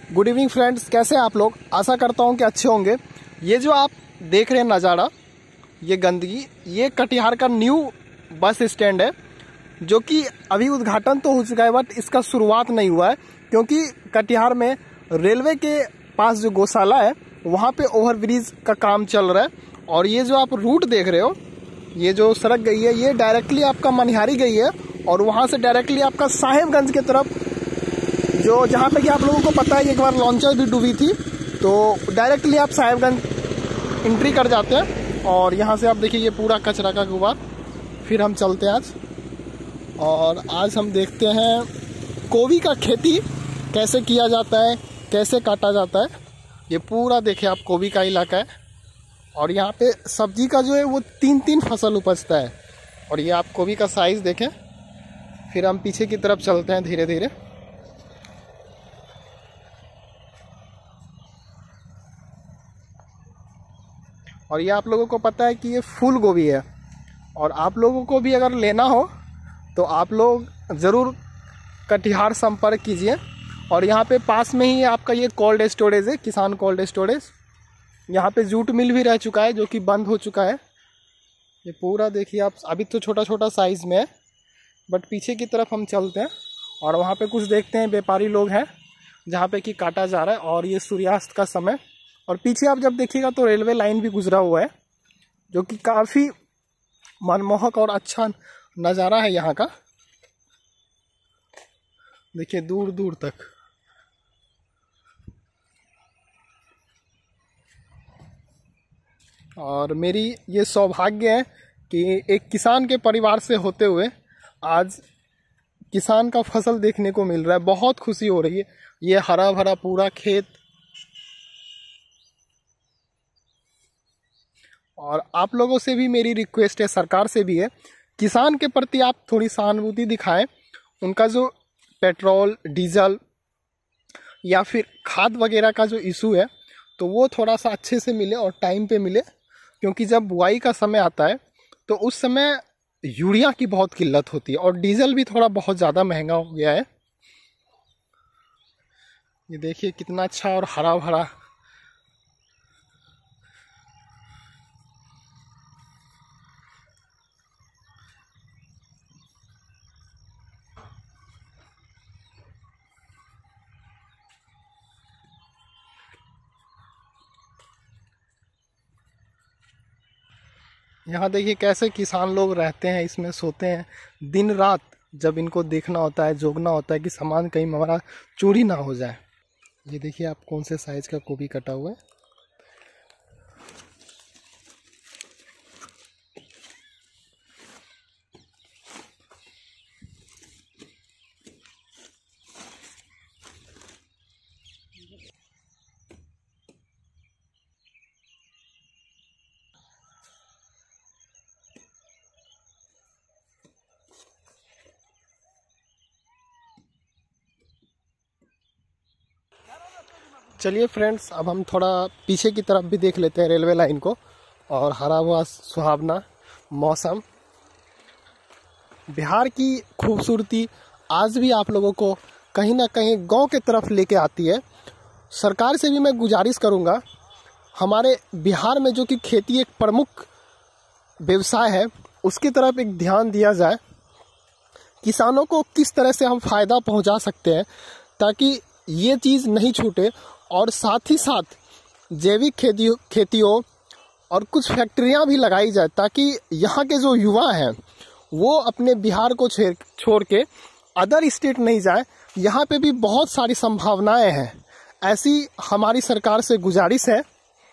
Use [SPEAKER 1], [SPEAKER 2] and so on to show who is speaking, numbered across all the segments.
[SPEAKER 1] Good evening friends, कैसे हैं आप लोग। आशा करता हूं कि अच्छे होंगे। ये जो आप देख रहे हैं नज़ारा, ये गंदगी, ये कटिहार का न्यू बस स्टैंड है जो कि अभी उद्घाटन तो हो चुका है बट इसका शुरुआत नहीं हुआ है, क्योंकि कटिहार में रेलवे के पास जो गौशाला है वहाँ पे ओवरब्रिज का काम चल रहा है। और ये जो आप रूट देख रहे हो, ये जो सड़क गई है ये डायरेक्टली आपका मनिहारी गई है और वहाँ से डायरेक्टली आपका साहेबगंज की तरफ, जो जहाँ पे कि आप लोगों को पता है एक बार लॉन्चर भी डूबी थी, तो डायरेक्टली आप साहेबगंज एंट्री कर जाते हैं। और यहाँ से आप देखिए ये पूरा कचरा का गुबार। फिर हम चलते हैं आज, और आज हम देखते हैं गोभी का खेती कैसे किया जाता है, कैसे काटा जाता है। ये पूरा देखिए आप गोभी का इलाका है और यहाँ पे सब्जी का जो है वो 3-3 फसल उपजता है। और ये आप गोभी का साइज़ देखें। फिर हम पीछे की तरफ चलते हैं धीरे धीरे। और ये आप लोगों को पता है कि ये फूल गोभी है, और आप लोगों को भी अगर लेना हो तो आप लोग ज़रूर कटिहार संपर्क कीजिए। और यहाँ पे पास में ही आपका ये कोल्ड स्टोरेज है, किसान कोल्ड स्टोरेज। यहाँ पे जूट मिल भी रह चुका है जो कि बंद हो चुका है। ये पूरा देखिए आप, अभी तो छोटा छोटा साइज़ में है बट पीछे की तरफ हम चलते हैं और वहाँ पे कुछ देखते हैं व्यापारी लोग हैं जहाँ पे कि काटा जा रहा है। और ये सूर्यास्त का समय, और पीछे आप जब देखिएगा तो रेलवे लाइन भी गुजरा हुआ है जो कि काफ़ी मनमोहक और अच्छा नज़ारा है यहाँ का। देखिए दूर दूर तक। और मेरी ये सौभाग्य है कि एक किसान के परिवार से होते हुए आज किसान का फसल देखने को मिल रहा है। बहुत खुशी हो रही है। ये हरा भरा पूरा खेत। और आप लोगों से भी मेरी रिक्वेस्ट है, सरकार से भी है, किसान के प्रति आप थोड़ी सहानुभूति दिखाएं। उनका जो पेट्रोल, डीजल या फिर खाद वगैरह का जो इशू है तो वो थोड़ा सा अच्छे से मिले और टाइम पे मिले, क्योंकि जब बुआई का समय आता है तो उस समय यूरिया की बहुत किल्लत होती है और डीजल भी थोड़ा बहुत ज़्यादा महंगा हो गया है। ये देखिए कितना अच्छा और हरा भरा। यहाँ देखिए कैसे किसान लोग रहते हैं, इसमें सोते हैं दिन रात, जब इनको देखना होता है, जोगना होता है कि सामान कहीं हमारा चोरी ना हो जाए। ये देखिए आप कौन से साइज का गोभी कटा हुआ है। चलिए फ्रेंड्स, अब हम थोड़ा पीछे की तरफ भी देख लेते हैं रेलवे लाइन को, और हरा भरा सुहावना मौसम। बिहार की खूबसूरती आज भी आप लोगों को कहीं ना कहीं गांव के तरफ लेके आती है। सरकार से भी मैं गुजारिश करूंगा, हमारे बिहार में जो कि खेती एक प्रमुख व्यवसाय है उसकी तरफ एक ध्यान दिया जाए। किसानों को किस तरह से हम फ़ायदा पहुंचा सकते हैं ताकि ये चीज़ नहीं छूटे, और साथ ही साथ जैविक खेतियों और कुछ फैक्ट्रियां भी लगाई जाए ताकि यहाँ के जो युवा हैं वो अपने बिहार को छोड़ के अदर स्टेट नहीं जाए। यहाँ पे भी बहुत सारी संभावनाएं हैं। ऐसी हमारी सरकार से गुजारिश है।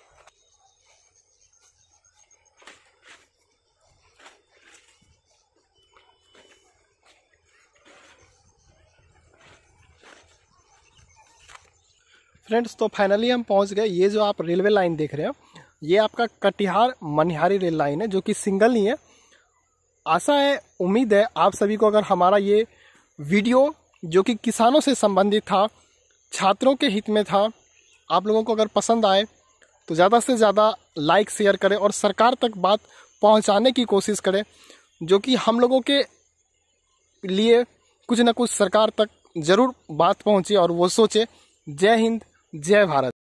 [SPEAKER 1] फ्रेंड्स, तो फाइनली हम पहुंच गए। ये जो आप रेलवे लाइन देख रहे हो ये आपका कटिहार मनिहारी रेल लाइन है जो कि सिंगल नहीं है। आशा है, उम्मीद है आप सभी को अगर हमारा ये वीडियो जो कि किसानों से संबंधित था, छात्रों के हित में था, आप लोगों को अगर पसंद आए तो ज़्यादा से ज़्यादा लाइक शेयर करें और सरकार तक बात पहुंचाने की कोशिश करें, जो कि हम लोगों के लिए कुछ ना कुछ सरकार तक ज़रूर बात पहुंचे और वो सोचे जय हिंद, जय भारत।